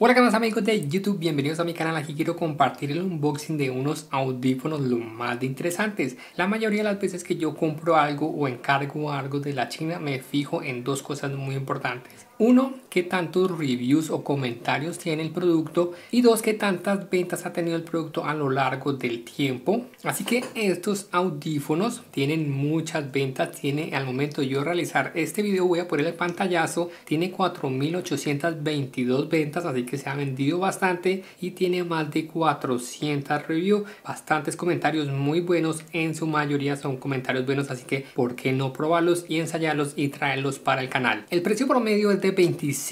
Hola, ¿qué más amigos de YouTube? Bienvenidos a mi canal. Aquí quiero compartir el unboxing de unos audífonos lo más de interesantes. La mayoría de las veces que yo compro algo o encargo algo de la China me fijo en dos cosas muy importantes. Uno, qué tantos reviews o comentarios tiene el producto, y dos, qué tantas ventas ha tenido el producto a lo largo del tiempo. Así que estos audífonos tienen muchas ventas. Tiene, al momento de yo realizar este video, voy a poner el pantallazo, tiene 4.822 ventas, así que se ha vendido bastante y tiene más de 400 reviews, bastantes comentarios muy buenos, en su mayoría son comentarios buenos, así que por qué no probarlos y ensayarlos y traerlos para el canal. El precio promedio es de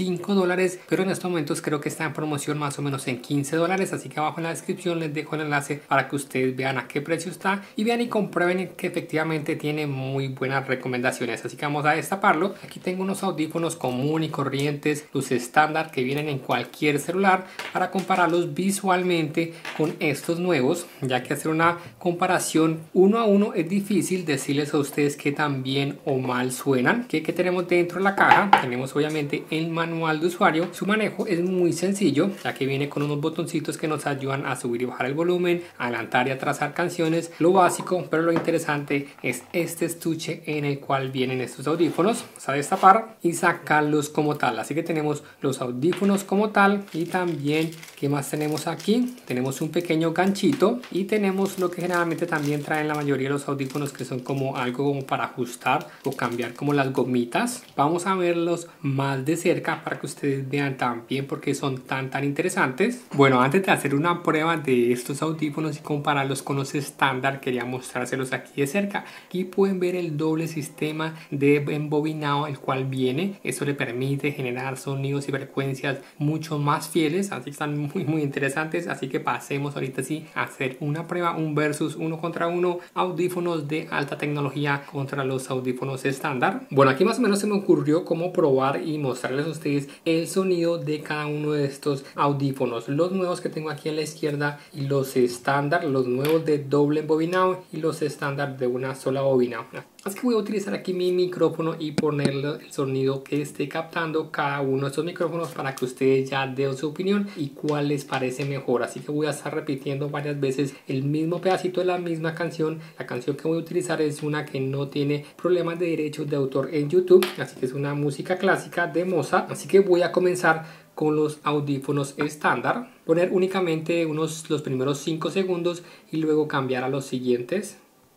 $25, pero en estos momentos creo que está en promoción más o menos en $15, así que abajo en la descripción les dejo el enlace para que ustedes vean a qué precio está y vean y comprueben que efectivamente tiene muy buenas recomendaciones. Así que vamos a destaparlo. Aquí tengo unos audífonos común y corrientes, los estándar que vienen en cualquier celular, para compararlos visualmente con estos nuevos, ya que hacer una comparación uno a uno es difícil decirles a ustedes que tan bien o mal suenan. ¿Qué tenemos dentro de la caja? Tenemos obviamente el manual de usuario. Su manejo es muy sencillo, ya que viene con unos botoncitos que nos ayudan a subir y bajar el volumen, adelantar y atrasar canciones, lo básico, pero lo interesante es este estuche en el cual vienen estos audífonos. Vamos a destapar y sacarlos como tal. Así que tenemos los audífonos como tal, y también, ¿qué más tenemos aquí? Tenemos un pequeño ganchito y tenemos lo que generalmente también traen la mayoría de los audífonos, que son como algo como para ajustar o cambiar como las gomitas. Vamos a verlos más de cerca para que ustedes vean también por qué son tan interesantes. Bueno, antes de hacer una prueba de estos audífonos y compararlos con los estándar, quería mostrárselos aquí de cerca. Aquí pueden ver el doble sistema de embobinado el cual viene. Eso le permite generar sonidos y frecuencias mucho más fieles, así que están muy interesantes. Así que pasemos ahorita sí a hacer una prueba, un versus uno contra uno, audífonos de alta tecnología contra los audífonos estándar. Bueno, aquí más o menos se me ocurrió cómo probar y mostrarles a ustedes el sonido de cada uno de estos audífonos, los nuevos que tengo aquí a la izquierda y los estándar, los nuevos de doble embobinado y los estándar de una sola bobina. Así que voy a utilizar aquí mi micrófono y ponerle el sonido que esté captando cada uno de estos micrófonos para que ustedes ya den su opinión y cuál les parece mejor. Así que voy a estar repitiendo varias veces el mismo pedacito de la misma canción. La canción que voy a utilizar es una que no tiene problemas de derechos de autor en YouTube, así que es una música clásica de Mozart. Así que voy a comenzar con los audífonos estándar, poner únicamente los primeros 5 segundos y luego cambiar a los siguientes.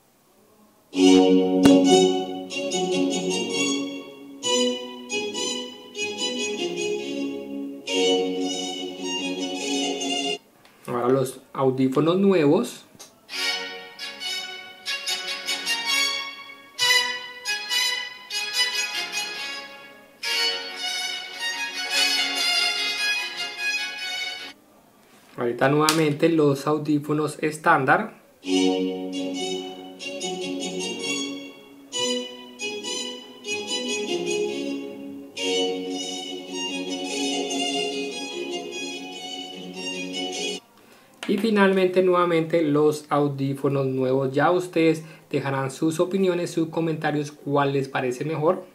Ahora los audífonos nuevos. Ahorita nuevamente los audífonos estándar. Y finalmente nuevamente los audífonos nuevos. Ya ustedes dejarán sus opiniones, sus comentarios, cuál les parece mejor.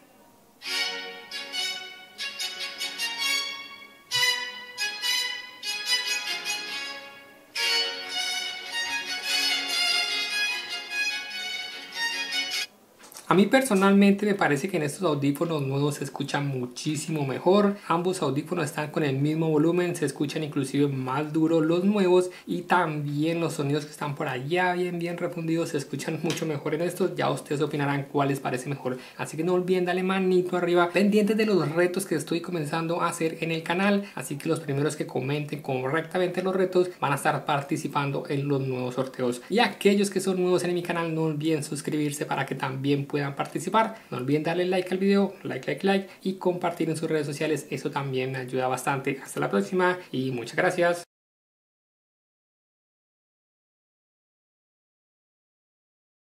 A mí personalmente me parece que en estos audífonos nuevos se escucha muchísimo mejor. Ambos audífonos están con el mismo volumen, se escuchan inclusive más duros los nuevos, y también los sonidos que están por allá bien refundidos se escuchan mucho mejor en estos. Ya ustedes opinarán cuál les parece mejor. Así que no olviden darle manito arriba, pendientes de los retos que estoy comenzando a hacer en el canal. Así que los primeros que comenten correctamente los retos van a estar participando en los nuevos sorteos. Y aquellos que son nuevos en mi canal, no olviden suscribirse para que también puedan participar. No olviden darle like al video, like y compartir en sus redes sociales. Eso también me ayuda bastante. Hasta la próxima y muchas gracias.